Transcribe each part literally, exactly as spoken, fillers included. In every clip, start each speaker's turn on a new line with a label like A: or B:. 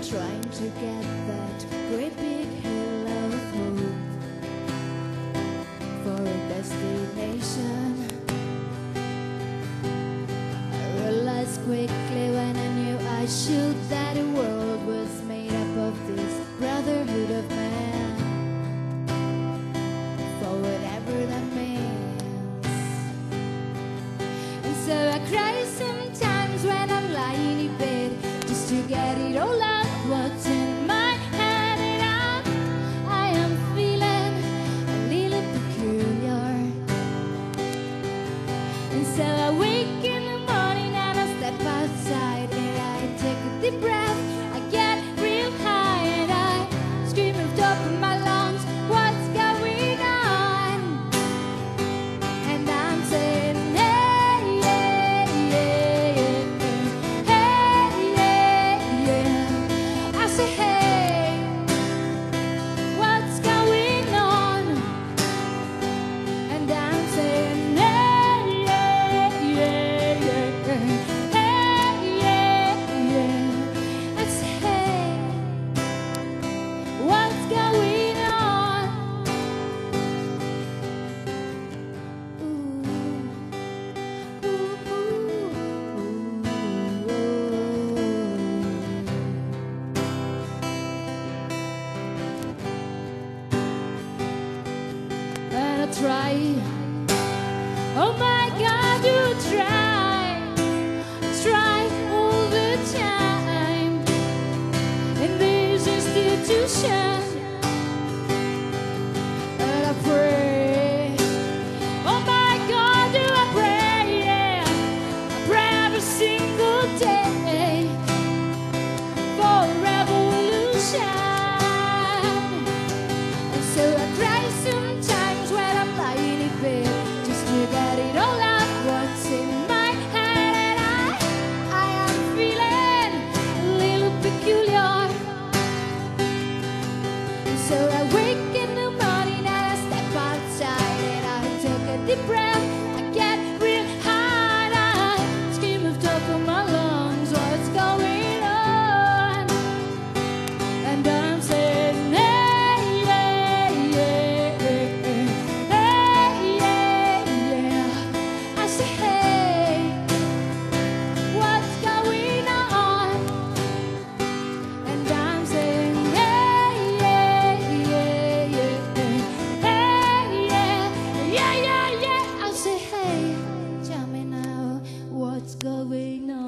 A: trying to get that great big hill of hope for a destination. I realized quickly when I knew I should that the world was made up of this brotherhood of man, for whatever that means. And so I cry sometimes when I'm lying in bed, just to get it all out what's in my head. And I, I am feeling a little peculiar. And so I wake in the morning and I step outside and I take a deep breath. I get real high and I scream at the top of my lungs, what's going on? And I'm saying, hey, yeah, yeah, yeah, hey, yeah, yeah. I say, hey, what's going on? And I'm saying, hey, yeah, yeah, yeah, hey, yeah, yeah. I say, hey, what's going on? Ooh, ooh, ooh, ooh. And I try, oh my God, you try, try all the time in this institution. And I pray, oh my God, do I pray, yeah, I pray every single day for revolution. And so I cry sometimes when I'm lying in bed, just to get it all out what's in my head. And I, I am feeling a little peculiar. And so I wake in the morning and I step outside and I take a deep breath. I get real high and I scream at the top of my lungs, what's going on? And I'm saying, hey, yeah, yeah, yeah, hey, yeah, yeah. I say, hey, what's going on? And I'm saying, hey, yeah, yeah, yeah, hey, yeah, yeah, yeah, yeah. I say, hey, tell me now, what's going on?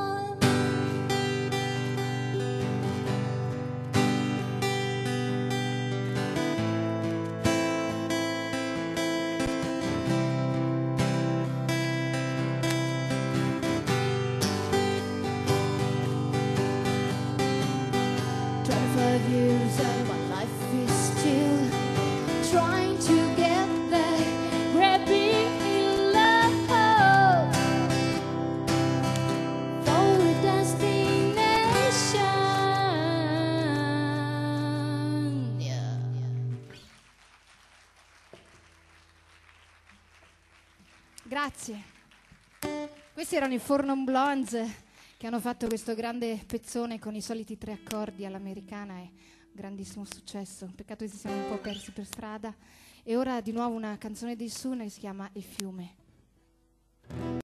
A: Twenty-five years and my life is still trying to get that great big hill of hope for a destination. Yeah.
B: Grazie. Questi erano i Four Non Blondes che hanno fatto questo grande pezzone con i soliti tre accordi all'americana e grandissimo successo. Peccato che si siano un po' persi per strada. E ora di nuovo una canzone di Sune che si chiama Il fiume.